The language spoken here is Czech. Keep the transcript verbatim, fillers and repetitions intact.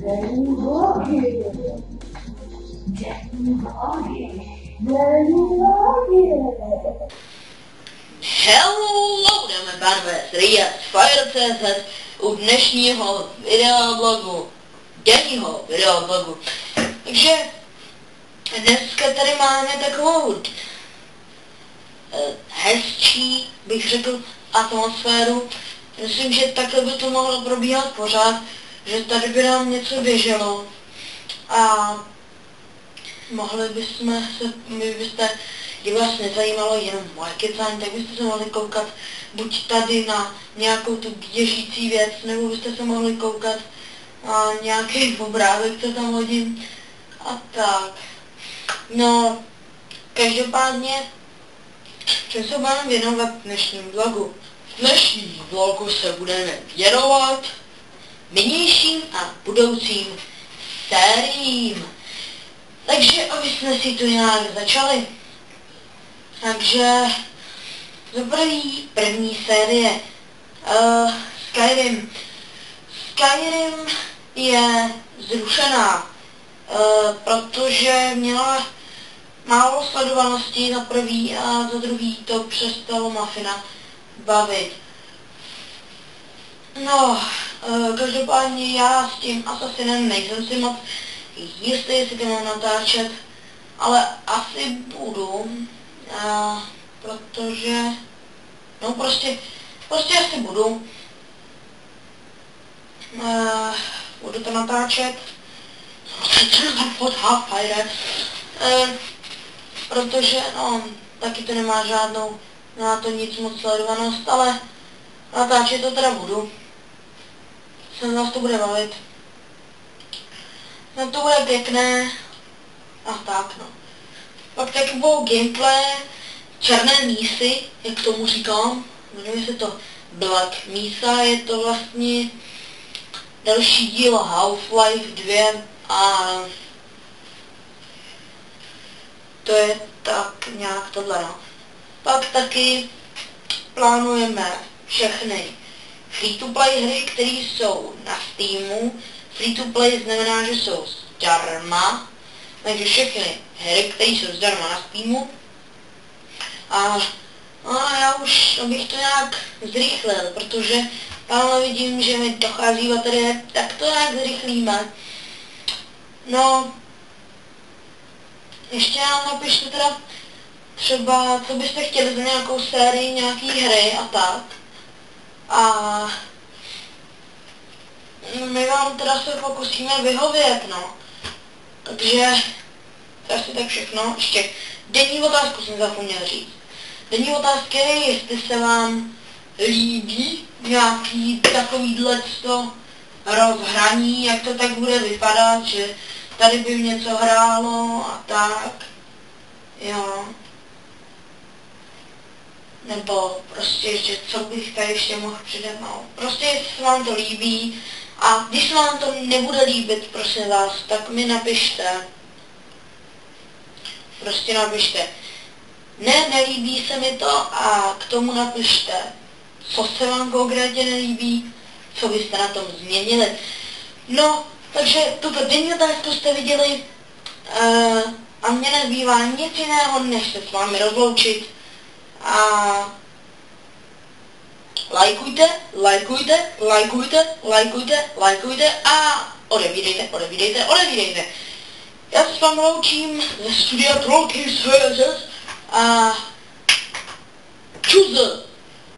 Denní vlogy. Denní vlogy. Denní vlogy. Hello, dámy a pánové, z Ria z Fire tečka cé zet u dnešního videoblogu, denního videoblogu. Takže dneska tady máme takovou uh, hezčí, bych řekl, atmosféru. Myslím, že takhle by to mohlo probíhat pořád, že tady by nám něco běželo a mohli bychom se, my byste, kdyby vás nezajímalo jenom moje kecání, tak byste se mohli koukat buď tady na nějakou tu běžící věc, nebo byste se mohli koukat na nějaký obrázek, co tam hodím a tak. No, každopádně, čím se budeme věnovat v dnešním vlogu? V dnešním vlogu se budeme věnovat nynějším a budoucím sériím. Takže, aby jsme si to nějak začali. Takže, za první, první série, uh, Skyrim. Skyrim je zrušená, uh, protože měla málo sledovanosti za prvý a za druhý to přestalo Muffina bavit. No, uh, každopádně já s tím Assassinem nejsem si moc jistý, jestli to mám natáčet, ale asi budu, uh, protože, no prostě, prostě asi budu, uh, budu to natáčet, pod Half-Fire, uh, protože, no, taky to nemá žádnou, nemá to nic moc sledovanost, ale natáčet to teda budu, se nás to bude bavit. No to bude pěkné a tak no. Pak taky budou gameplay černé mísy, jak tomu říkám, jmenuje se to Black Mesa, je to vlastně další díl Half-Life dva a to je tak nějak tohle no. Pak taky plánujeme všechny free-to-play hry, které jsou na Steamu. Free-to-play znamená, že jsou zdarma, takže všechny hry, které jsou zdarma na Steamu. A, a já už bych to nějak zrychlil, protože tamhle vidím, že mi dochází baterie, tak to nějak zrychlíme. No, ještě nám napište teda třeba, co byste chtěli za nějakou sérii, nějaký hry a tak. A my vám teda se pokusíme vyhovět, no. Takže, to asi tak všechno. Ještě denní otázku jsem zapomněl říct. Denní otázka je, jestli se vám líbí nějaký takovýhleto rozhraní, jak to tak bude vypadat, že tady by něco hrálo a tak. Jo. Nebo prostě, že co bych tady ještě mohl přidat, no. Prostě jestli se vám to líbí a když se vám to nebude líbit, prosím vás, tak mi napište. Prostě napište. Ne, nelíbí se mi to a k tomu napište, co se vám konkrétně nelíbí, co byste na tom změnili. No, takže tuto denní otázku jste viděli uh, a mně nezbývá nic jiného, než se s vámi rozloučit. A lajkujte, lajkujte, lajkujte, lajkujte, lajkujte a odebírejte, odebírejte, odebírejte. Já se s vámi loučím ze studia Trollkings a čuze.